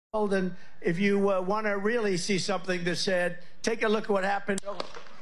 And if you want to really see something that's said, take a look at what happened.